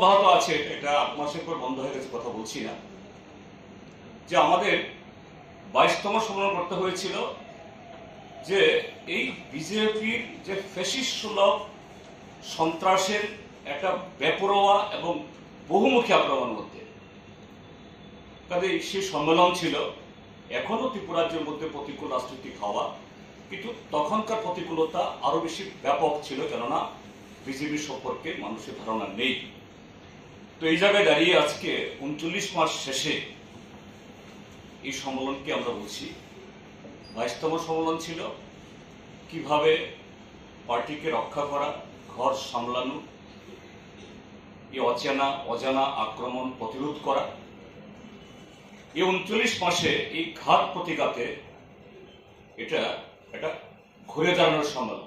অব্যাহত আছে, এটা ৮ মাসের পর বন্ধ হয়ে গেছে কথা বলছি না, যে আমাদের 22তম সম্মেলন করতে হয়েছিল যে এই বিজেপির যে ফ্যাসিস্ট সুলভ সন্ত্রাসের একটা বেপরোয়া এবং বহুমুখী আক্রমণের মধ্যে কাজে সেই সম্মেলন ছিল। এখনো ত্রিপুরাজ্যের মধ্যে প্রতিকূল রাজনৈতিক হাওয়া, কিন্তু তখনকার প্রতিকূলতা আরো বেশি ব্যাপক ছিল, কেননা বিজেপি সম্পর্কে মানুষের ধারণা নেই। তো এই জায়গায় দাঁড়িয়ে আজকে ৩৯ মাস শেষে এই সম্মেলনকে আমরা বলছি 22তম সম্মেলন ছিল। কিভাবে পার্টিকে রক্ষা করা, ঘর সামলানো, এই অজানা আক্রমণ প্রতিরোধ করা, এই ৩৯ মাসে এই ঘাত প্রতিঘাতে এটা একটা ঘুরে দাঁড়ানোর সম্মেলন।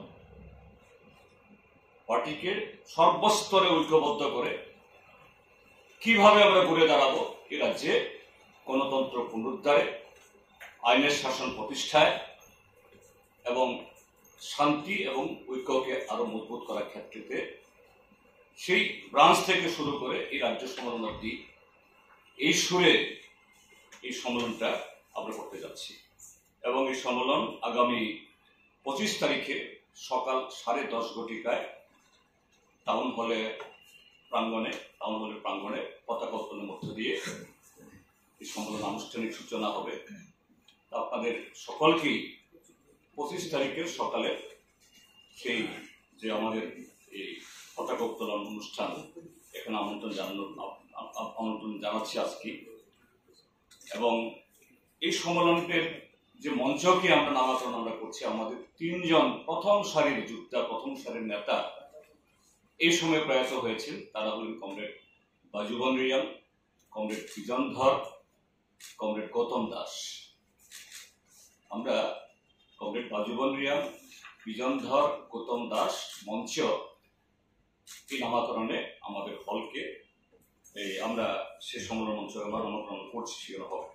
পার্টিকে সর্বস্তরে ঐক্যবদ্ধ করে কিভাবে আমরা ঘুরে দাঁড়াবো এই রাজ্যে গণতন্ত্র পুনরুদ্ধারে, আইনের শাসন প্রতিষ্ঠায় এবং শান্তি এবং ঐক্যকে আরো মজবুত করার ক্ষেত্রে সেই ব্রাঞ্চ থেকে শুরু করে এই রাজ্য সম্মেলন অব্দি এই সুরে এই সম্মেলনটা আমরা করতে যাচ্ছি। এবং এই সম্মেলন আগামী 25 তারিখে সকাল 10:30 ঘটিকায় টাউন হলের প্রাঙ্গণে পতাকা উত্তোলনের মধ্য দিয়ে এই সম্মেলন আনুষ্ঠানিক সূচনা হবে। আপনাদের সকলকেই 25 তারিখের সকালে সেই যে আমাদের এই পতাকা উত্তোলন অনুষ্ঠান এখানে আমন্ত্রণ জানাচ্ছি আজকে। এবং এই সম্মেলনের যে মঞ্চকে আমরা নামাকরণ আমরা করছি, আমাদের 3 জন প্রথম সারির যোদ্ধা, প্রথম সারির নেতা এই সময় প্রয়াত হয়েছেন। তারা হলেন comrade Bajuban Riang, comrade Bijan Dhar, comrade Gautam Das. আমরা কমরেড বাজুবন রিয়াং, বিজন ধর, গৌতম দাস মঞ্চ এই নামাকরণে আমাদের হলকে আমরা সে সম্মেলন মঞ্চ আবার নামকরণ করছি, সেগুলো হবে।